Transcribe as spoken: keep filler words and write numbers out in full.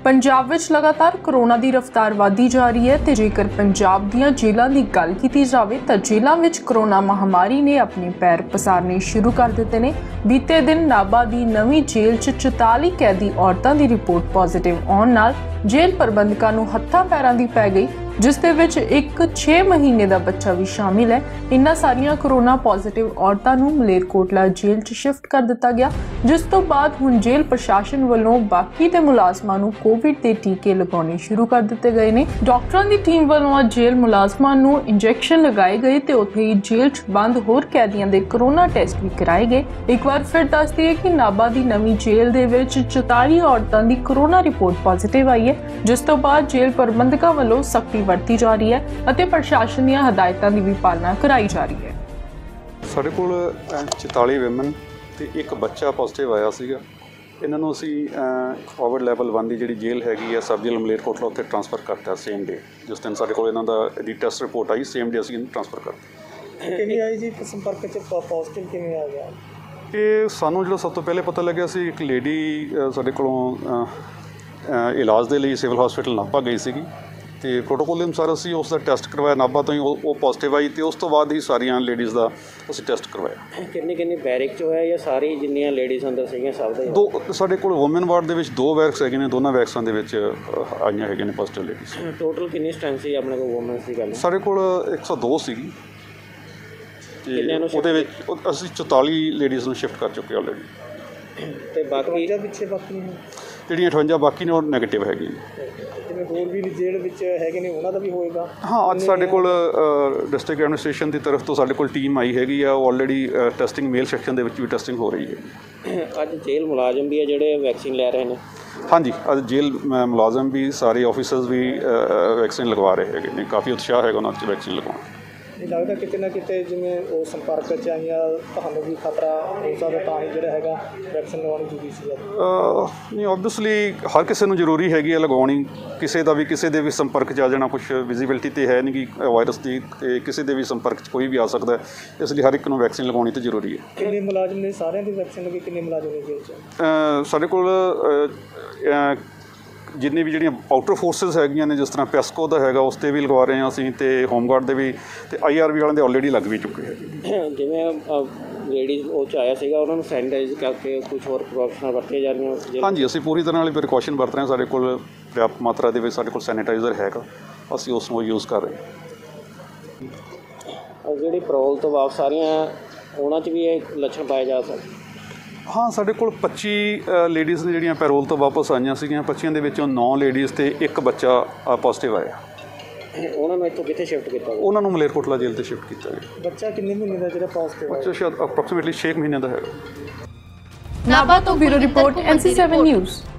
पंजाब विच लगातार कोरोना की रफ्तार वधदी जा रही है। तो जेकर पंजाब दीयां जेलों की गल की जाए तो जेलों में कोरोना महामारी ने अपने पैर पसारने शुरू कर दिते ने। बीते दिन नाभा की नवीं जेल च चौताली कैदी औरतों की रिपोर्ट पॉजिटिव आउण नाल जेल प्रबंधकों नूं हत्थां पैरां दी पै गई, जिस दे विच एक छे महीने का बच्चा भी शामिल है। इन्हां सारियां कोरोना पॉजिटिव औरतों नूं मलेरकोटला जेल च शिफ्ट कर दिता गया, जिस तो बाद हुण जेल प्रशासन वालों बाकी दे मुलाजमां नूं कोविड के टीके लगाने शुरू कर दिते गए ने। डॉक्टरों की टीम वालों जेल मुलाजमां नूं इंजैक्शन लगाए गए तो उत्थे ही जेल च बंद होर कैदियों के कोरोना टेस्ट भी कराए गए। एक बार फिर दस दिए कि नाभा की नवीं जेल दे विच चौताली औरतों की कोरोना रिपोर्ट पॉजिटिव आई है, जिस तो बाद जेल प्रबंधकों वालों सख्ती वरती जा रही है और प्रशासन ਦੀਆਂ ਹਦਾਇਤਾਂ ਦੀ भी पालना कराई जा रही है। ਸਾਡੇ ਕੋਲ चौताली ਵਿਮਨ ਤੇ ਇੱਕ ਬੱਚਾ ਪੋਜ਼ਿਟਿਵ ਆਇਆ ਸੀਗਾ। ਇਹਨਾਂ ਨੂੰ ਅਸੀਂ ਕੋਵਿਡ ਲੈਵਲ वन ਦੀ ਜਿਹੜੀ ਜੇਲ੍ਹ ਹੈਗੀ ਆ ਸਬ ਜੇਲ੍ਹ ਮਲੇਰਕੋਟਲਾ ਉੱਥੇ ਟ੍ਰਾਂਸਫਰ ਕਰਤਾ ਸੇਮ ਡੇ। ਜਿਸ ਦਿਨ ਸਾਡੇ ਕੋਲ ਇਹਨਾਂ ਦਾ ਦੀ ਟੈਸਟ ਰਿਪੋਰਟ ਆਈ ਸੇਮ ਡੇ ਅਸੀਂ ਇਹਨੂੰ ਟ੍ਰਾਂਸਫਰ ਕਰਤਾ। ਕਿਵੇਂ ਆਈ ਜੀ ਸੰਪਰਕ 'ਚ ਪੋਜ਼ਿਟਿਵ ਕਿਵੇਂ ਆ ਗਿਆ? ਇਹ ਸਾਨੂੰ ਜਿਹੜਾ ਸਭ ਤੋਂ ਪਹਿਲੇ ਪਤਾ ਲੱਗਿਆ ਸੀ ਇੱਕ ਲੇਡੀ ਸਾਡੇ ਕੋਲੋਂ ਇਲਾਜ ਦੇ ਲਈ ਸਿਵਲ ਹਸਪੀਟਲ ਨਾਭਾ ਗਈ ਸੀਗੀ ਤੇ ਪ੍ਰੋਟੋਕੋਲ ਦੇ ਅਨੁਸਾਰ ਅਸੀਂ ਉਸ ਦਾ ਟੈਸਟ ਕਰਵਾਇਆ ਨਾਭਾ ਤੋਂ ਹੀ ਉਹ ਪੋਜ਼ਿਟਿਵ ਆਈ ਤੇ ਉਸ ਤੋਂ ਬਾਅਦ ਹੀ ਸਾਰੀਆਂ ਲੇਡੀਜ਼ ਦਾ ਅਸੀਂ ਟੈਸਟ ਕਰਵਾਇਆ। ਕਿੰਨੀ ਕਿੰਨੀ ਬੈਰਿਕ 'ਚ ਹੋਇਆ ਜਾਂ ਸਾਰੀ ਜਿੰਨੀਆਂ ਲੇਡੀਜ਼ ਅੰਦਰ ਸੀਗੀਆਂ ਸਭ ਦਾ? ਦੋ ਸਾਡੇ ਕੋਲ ਵੂਮਨ ਵਾਰਡ ਦੇ ਵਿੱਚ ਦੋ ਵੈਕਸ ਹੈਗੇ ਨੇ, ਦੋਨਾਂ ਵੈਕਸਾਂ ਦੇ ਵਿੱਚ ਆਈਆਂ ਹੈਗੀਆਂ ਨੇ ਪੋਜ਼ਿਟਿਵ ਲੇਡੀਜ਼। ਟੋਟਲ ਕਿੰਨੀ ਸਟਰੈਂਥ ਸੀ ਆਪਣੇ ਕੋਲ ਵੂਮਨਸ ਦੀ ਗੱਲ? ਸਾਡੇ ਕੋਲ ਇੱਕ ਸੌ ਦੋ ਸੀਗੀ ਤੇ ਉਹਦੇ ਵਿੱਚ ਅਸੀਂ ਚੌਤਾਲੀ ਲੇਡੀਜ਼ ਨੂੰ ਸ਼ਿਫਟ ਕਰ ਚੁੱਕੇ ਆਲਰੇਡੀ ਤੇ ਬਾਕੀ ਦਾ ਪਿੱਛੇ ਬਾਕੀ ਜਿਹੜੀਆਂ ਅਠਵੰਜਾ ਬਾਕੀ ਨੇ ਉਹ ਨੈਗੇਟਿਵ ਹੈਗੀ। ਜਿਵੇਂ ਹੋਰ ਵੀ ਜੇਲ੍ਹ ਵਿੱਚ ਹੈਗੇ ਨੇ ਉਹਨਾਂ ਦਾ ਵੀ ਹੋਏਗਾ? ਹਾਂ, ਅੱਜ ਸਾਡੇ ਕੋਲ ਡਿਸਟ੍ਰਿਕਟ ਐਡਮਿਨਿਸਟ੍ਰੇਸ਼ਨ ਦੀ ਤਰਫ ਤੋਂ ਸਾਡੇ ਕੋਲ ਟੀਮ ਆਈ ਹੈਗੀ ਆ, ਉਹ ਆਲਰੇਡੀ ਟੈਸਟਿੰਗ ਮੇਲ ਸੈਕਸ਼ਨ ਦੇ ਵਿੱਚ ਵੀ ਟੈਸਟਿੰਗ ਹੋ ਰਹੀ ਹੈ। ਅੱਜ ਜੇਲ੍ਹ ਮੁਲਾਜ਼ਮ ਵੀ ਆ ਜਿਹੜੇ ਵੈਕਸੀਨ ਲੈ ਰਹੇ ਨੇ? ਹਾਂਜੀ, ਅੱਜ ਜੇਲ੍ਹ ਮੁਲਾਜ਼ਮ ਵੀ ਸਾਰੇ ਆਫਿਸਰਸ ਵੀ ਵੈਕਸੀਨ ਲਗਵਾ ਰਹੇ ਹੈਗੇ ਨੇ। ਕਾਫੀ ਉਤਸ਼ਾਹ ਹੈਗਾ ਉਹਨਾਂ 'ਚ ਵੈਕਸੀਨ ਲਗਵਾਉਣ। ਇਹ ਲੱਗਦਾ ਕਿਤੇ ਨਾ ਕਿਤੇ ਜਿਵੇਂ ਉਹ ਸੰਪਰਕ 'ਚ ਆਈਆਂ ਤੁਹਾਨੂੰ ਵੀ ਖਤਰਾ ਹੋ ਸਕਦਾ ਤਾਂ ਹੀ ਜਿਹੜਾ ਹੈਗਾ ਵੈਕਸੀਨ ਲਗਵਾਉਣੀ ਜ਼ਰੂਰੀ ਸੀ? ਨਹੀਂ, ਓਬਵੀਅਸਲੀ ਹਰ ਕਿਸੇ ਨੂੰ ਜ਼ਰੂਰੀ ਹੈਗੀ ਹੈ ਲਗਵਾਉਣੀ। ਕਿਸੇ ਦਾ ਵੀ ਕਿਸੇ ਦੇ ਵੀ ਸੰਪਰਕ 'ਚ ਆ ਜਾਣਾ ਕੁਛ ਵਿਜ਼ੀਬਿਲਿਟੀ ਤਾਂ ਹੈ ਨਹੀਂ ਕਿ ਵਾਇਰਸ ਦੀ, ਅਤੇ ਕਿਸੇ ਦੇ ਵੀ ਸੰਪਰਕ 'ਚ ਕੋਈ ਵੀ ਆ ਸਕਦਾ, ਇਸ ਲਈ ਹਰ ਇੱਕ ਨੂੰ ਵੈਕਸੀਨ ਲਗਵਾਉਣੀ ਤਾਂ ਜ਼ਰੂਰੀ ਹੈ। ਕਿੰਨੇ ਮੁਲਾਜ਼ਮ ਨੇ ਸਾਰਿਆਂ ਦੀ ਵੈਕਸੀਨ ਲੱਗੀ? ਕਿੰਨੇ ਮੁਲਾਜ਼ਮ ਨੇ ਜੇਲ੍ਹ 'ਚ? ਸਾਡੇ ਕੋਲ ਜਿੰਨੇ ਵੀ ਜਿਹੜੀਆਂ ਆਊਟਰ ਫੋਰਸਿਸ ਹੈਗੀਆਂ ਨੇ, ਜਿਸ ਤਰ੍ਹਾਂ ਪੈਸਕੋ ਦਾ ਹੈਗਾ ਉਸ 'ਤੇ ਵੀ ਲਗਵਾ ਰਹੇ ਹਾਂ ਅਸੀਂ, ਅਤੇ ਹੋਮਗਾਰਡ ਦੇ ਵੀ, ਅਤੇ ਆਈ ਆਰ ਵੀ ਵਾਲਿਆਂ ਦੇ ਆਲਰੇਡੀ ਲੱਗ ਵੀ ਚੁੱਕੇ ਹੈਗੇ। ਜਿਵੇਂ ਲੇਡੀਜ਼ ਉਹ 'ਚ ਆਇਆ ਸੀਗਾ ਉਹਨਾਂ ਨੂੰ ਸੈਨੀਟਾਈਜ਼ ਕਰਕੇ ਕੁਝ ਹੋਰ ਪ੍ਰੀਕਾਸ਼ਨ ਵਰਤੀਆਂ ਜਾ ਰਹੀਆਂ? ਹਾਂਜੀ, ਅਸੀਂ ਪੂਰੀ ਤਰ੍ਹਾਂ ਨਾਲ ਪ੍ਰੀਕਾਸ਼ਨ ਵਰਤ ਰਹੇ ਹਾਂ। ਸਾਡੇ ਕੋਲ ਪ੍ਰਿਆਪਤ ਮਾਤਰਾ ਦੇ ਵਿੱਚ ਸਾਡੇ ਕੋਲ ਸੈਨੀਟਾਈਜ਼ਰ ਹੈਗਾ, ਅਸੀਂ ਉਸ ਨੂੰ ਯੂਜ਼ ਕਰ ਰਹੇ ਹਾਂ। ਜਿਹੜੀ ਪੈਰੋਲ ਤੋਂ ਵਾਪਸ ਆ ਰਹੀਆਂ ਉਹਨਾਂ 'ਚ ਵੀ ਇਹ ਲੱਛਣ ਪਾਏ ਜਾ ਸਕਦੇ? ਹਾਂ, ਸਾਡੇ ਕੋਲ ਪੱਚੀ ਲੇਡੀਜ਼ ਨੇ ਜਿਹੜੀਆਂ ਪੈਰੋਲ ਤੋਂ ਵਾਪਸ ਆਈਆਂ ਸੀਗੀਆਂ। ਪੱਚੀਆਂ ਦੇ ਵਿੱਚੋਂ ਨੌ ਲੇਡੀਜ਼ ਅਤੇ ਇੱਕ ਬੱਚਾ ਪੋਜ਼ਿਟਿਵ ਆਇਆ। ਉਹਨਾਂ ਨੂੰ ਇੱਥੋਂ ਕਿੱਥੇ ਸ਼ਿਫਟ ਕੀਤਾ ਗਿਆ? ਉਹਨਾਂ ਨੂੰ ਮਲੇਰਕੋਟਲਾ ਜੇਲ੍ਹ 'ਤੇ ਸ਼ਿਫਟ ਕੀਤਾ ਗਿਆ। ਬੱਚਾ ਕਿੰਨੇ ਮਹੀਨੇ ਦਾ ਜਿਹੜਾ ਪੋਜ਼ਿਟਿਵ? ਬੱਚਾ ਸ਼ਾਇਦ ਅਪਰੋਕਸੀਮੇਟਲੀ ਛੇ ਮਹੀਨੇ ਦਾ ਹੈਗਾ। ਨਾਭਾ ਤੋਂ bureau report N C seven news.